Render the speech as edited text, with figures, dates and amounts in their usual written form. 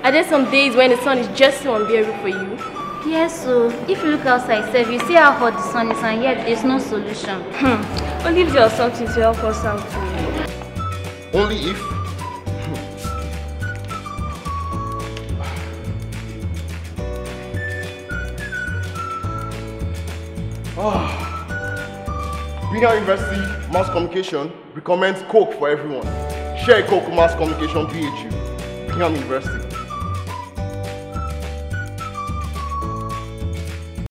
Are there some days when the sun is just so unbearable for you? Yes, so if you look outside, sir, you see how hot the sun is and yet there's no solution. Only if there was something to help us out too. Only if? Bingham University Mass Communication recommends Coke for everyone. Share Coke Mass Communication BHU. Bingham University.